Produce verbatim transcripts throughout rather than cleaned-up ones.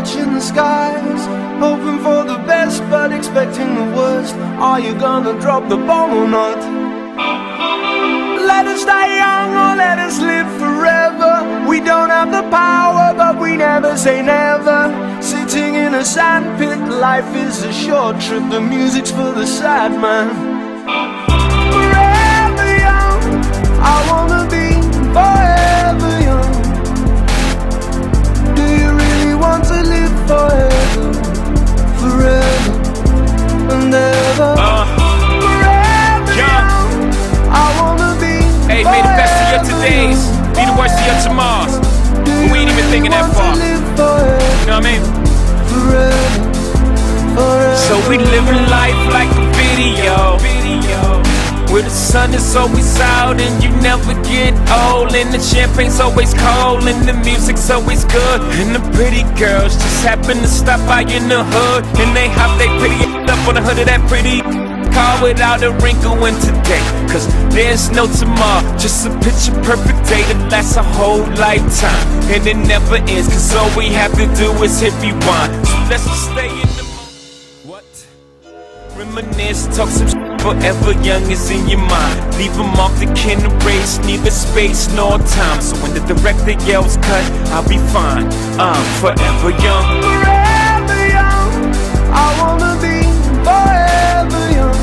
watching the skies, hoping for the best but expecting the worst. Are you gonna drop the bomb or not? Let us die young or let us live forever. We don't have the power, but we never say never. Sitting in a sandpit, life is a short trip. The music's for the sad man. Forever young, I wanna be forever young. Do you really want to live forever? Forever and ever. uh, Forever young, I wanna be. Hey, may the best of your todays be the worst of your tomorrows. But we ain't even thinking that far. You know what I mean? Forever, forever. So we living life like a video, where the sun is always out and you never get old, and the champagne's always cold and the music's always good, and the pretty girls just happen to stop by in the hood, and they hop they pretty up on the hood of that pretty car without a wrinkle in today. Cause there's no tomorrow, just a picture perfect day that lasts a whole lifetime, and it never ends, cause all we have to do is hit rewind. So let's just stay in the moment. What? Reminisce, talk some shit. Forever young is in your mind. Leave a mark that can erase neither space nor time. So when the director yells cut, I'll be fine. I'm forever young. Forever young, I wanna be forever young.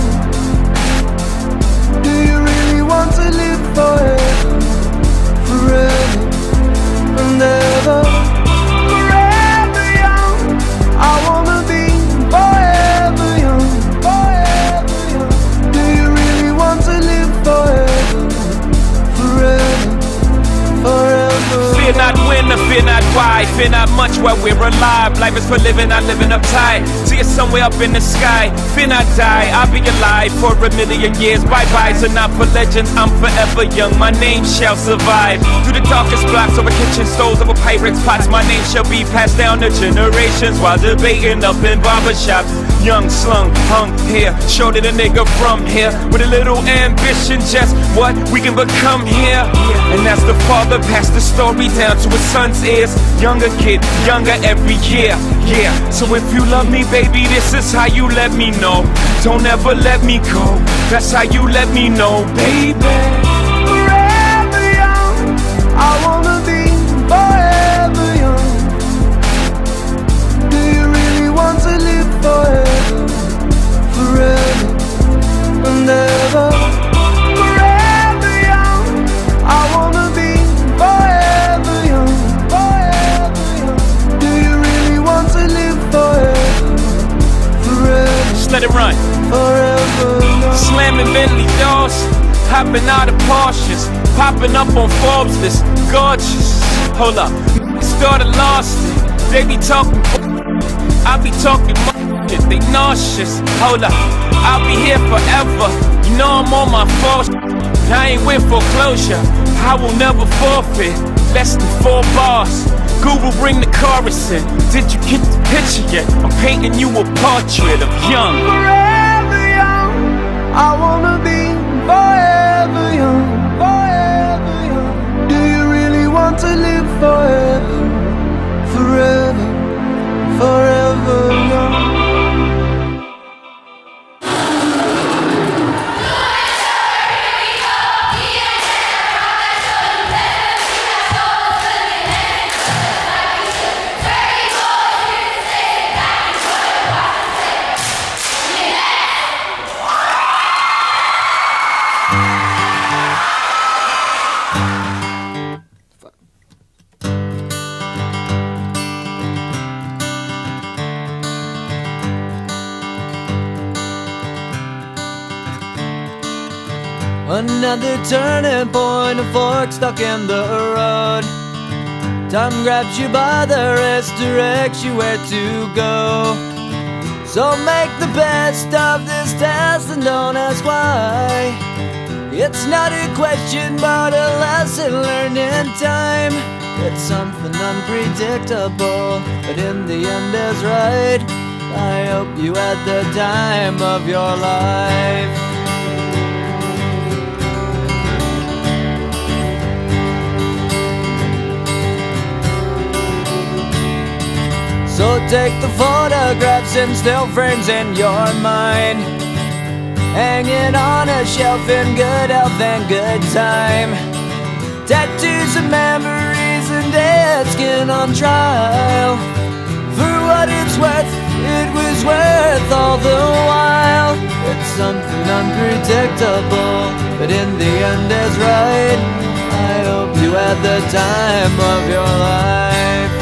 Do you really want to live forever? Forever and ever. Forever young, I wanna be forever young. Forever young. Do you really want to live forever? Forever, forever. Fear not when or fear not why, fear not much while we're alive. Life is for living, not living uptight. See it somewhere up in the sky. Fear not die, I'll be alive for a million years. Bye-byes are not for legends, I'm forever young. My name shall survive. Through the darkest blocks, over kitchen stoves, over Pyrex pots, my name shall be passed down to generations while debating up in barbershops. Young, slung, hung here, showed it a nigga from here with a little ambition, just what we can become here. And as the father passed the story down to his son's ears, younger kid, younger every year, yeah. So if you love me, baby, this is how you let me know. Don't ever let me go, that's how you let me know, baby. Forever young, I wanna be forever young. Do you really want to live forever? Forever and ever. Forever young, I wanna be forever young. Forever young. Do you really want to live forever? Forever. Just let it run. Forever young. Slamming Bentley doors, hopping out of Porsches, popping up on Forbes list, gorgeous. Hold up, started lost it. They be talking, I be talking shit. They nauseous. Hold up, I'll be here forever. You know I'm on my fourth. I ain't with foreclosure. I will never forfeit. Less than four bars. Google, bring the chorus in. Did you get the picture yet? I'm painting you a portrait of young. Forever young, I wanna be forever young. Forever young. Do you really want to live forever? Forever, forever young. Another turning point, a fork stuck in the road. Time grabs you by the wrist, directs you where to go. So make the best of this test and don't ask why. It's not a question but a lesson learned in time. It's something unpredictable, but in the end is right. I hope you had the time of your life. So take the photographs in still frames in your mind, hanging on a shelf in good health and good time. Tattoos of memories and dead skin on trial. For what it's worth, it was worth all the while. It's something unpredictable, but in the end is right. I hope you had the time of your life.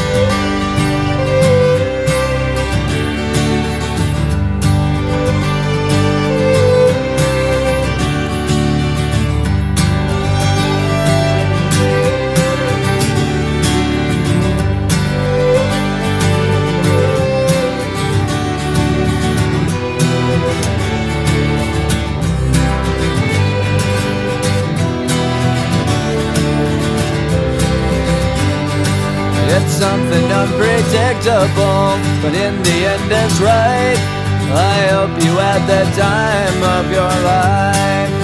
It's something unpredictable, but in the end it's right. I hope you had the time of your life.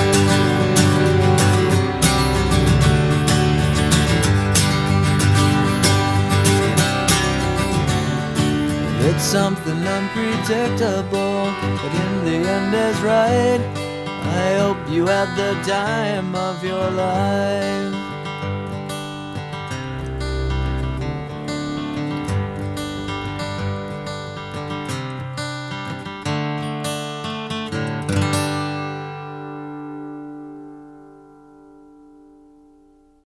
It's something unpredictable, but in the end is right. I hope you had the time of your life.